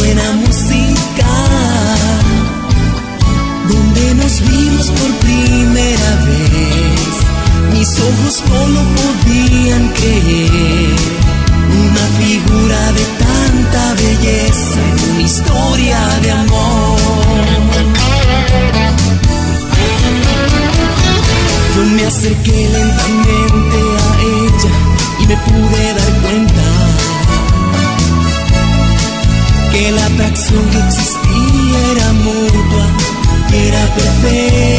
escena musical donde nos vimos por primera vez. Mis ojos no lo podían creer. Una figura de tanta belleza en una historia de amor. Yo me acerqué lentamente a ella y me pude dar cuenta que la atracción que existía era mutua, era perfecta.